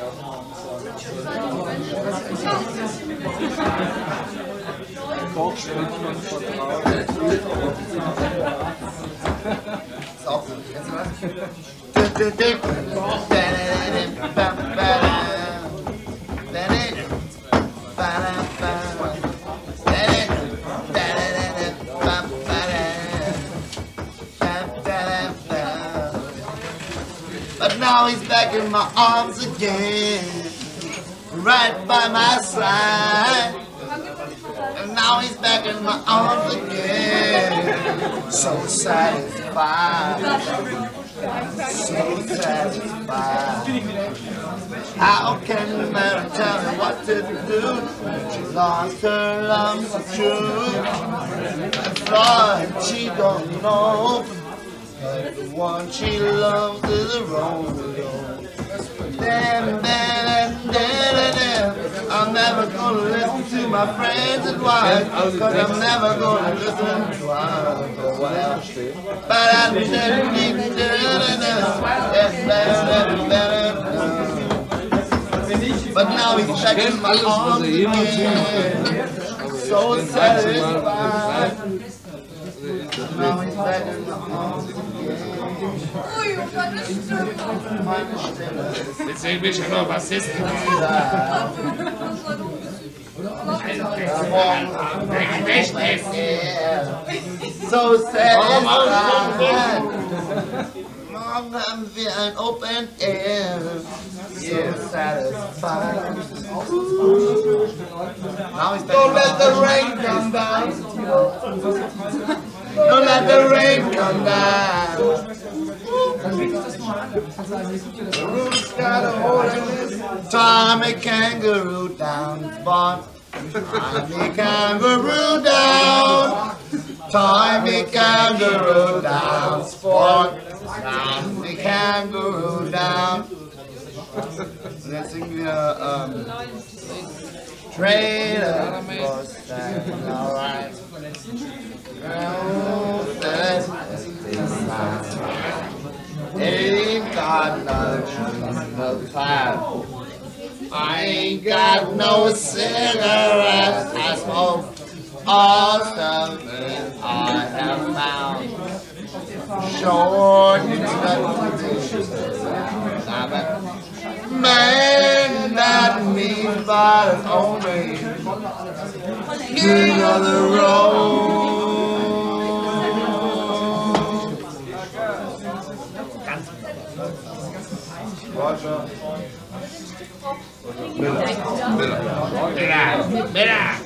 Ist auch gut. Kennst du But now he's back in my arms again, right by my side. And now he's back in my arms again, so satisfied, so satisfied. How can a man tell me what to do? She lost her love for true. I thought she don't know, but the one she loves is a Romeo. Damn, damn, damn, damn. I'm never gonna listen to my friends' advice, cause I'm never gonna listen to ours. But I'm But now he's back in my arms again, so satisfied. Now he's back in my arms again. Jetzt sehen wir schon noch Bassisten. So satisfied. Morgen haben wir ein Open Air. So satisfied. Don't let the rain come down. Don't let the rain come down. The roof's got a hole in this. Tommy Kangaroo down spot. Tommy Kangaroo down. Tommy Kangaroo down spot. Tommy Kangaroo down. Und jetzt singen wir Trailer for Steine, alright. Ain't got no time. I ain't got no cigarettes. I smoke all stuff that I have found. Short man that means by his own way. King of the road. Roadshow. Miller.